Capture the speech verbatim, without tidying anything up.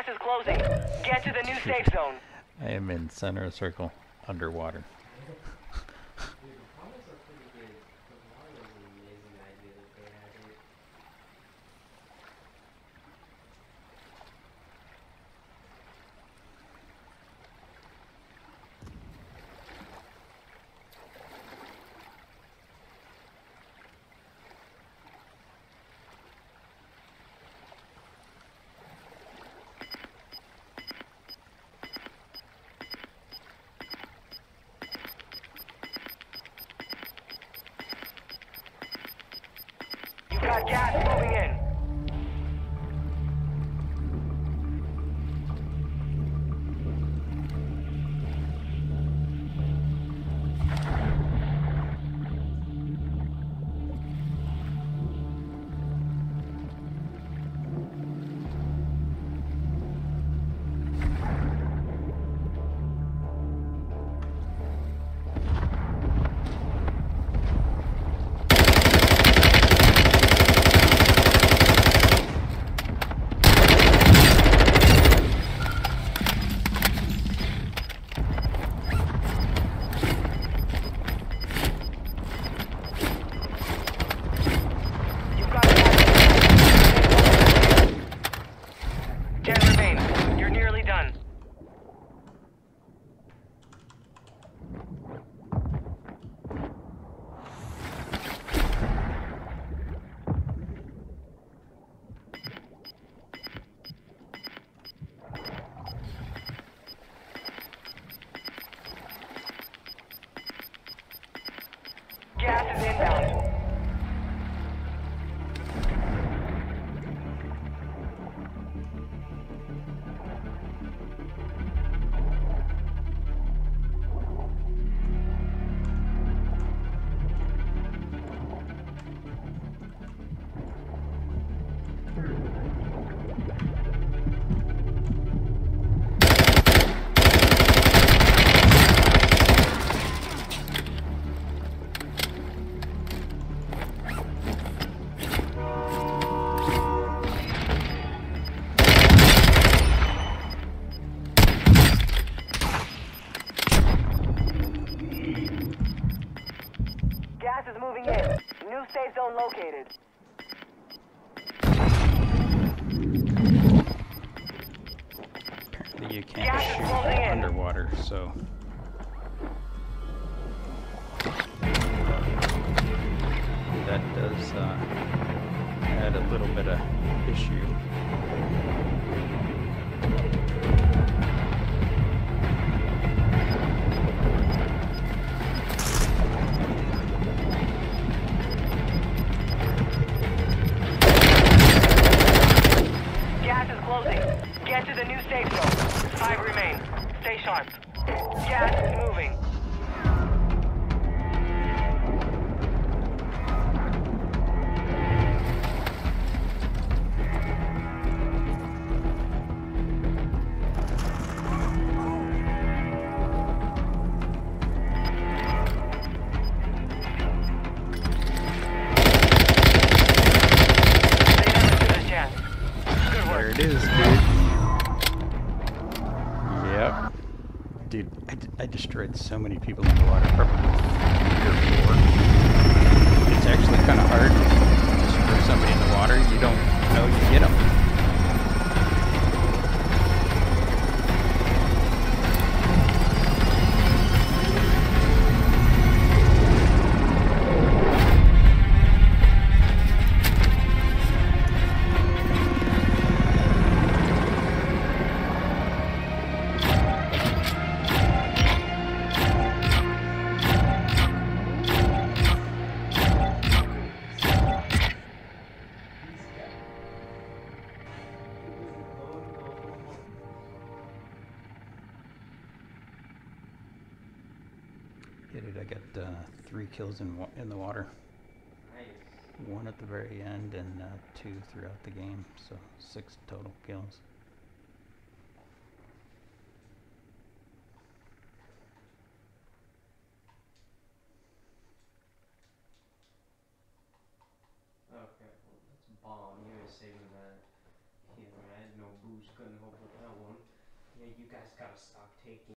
Gas is closing. Get to the new safe zone. I am in center circle, underwater. Got gas moving in. Gas is inbound. Gas is moving in. New safe zone located. Apparently you can't shoot underwater, so... that does uh, add a little bit of issue. Get to the new safe zone. Five remain. Stay sharp. Gas is moving. There it is, dude. Yep. Dude, I, d I destroyed so many people in the water, probably three or four. It's actually kind of hard to destroy somebody in the water. You don't know you get them. Hit it, I got uh, three kills in, wa in the water. Nice. One at the very end and uh, two throughout the game, so six total kills. Okay, well that's a bomb. You guys saved me that. You know, I had no who's gonna hold that one. Yeah, you guys gotta stop taking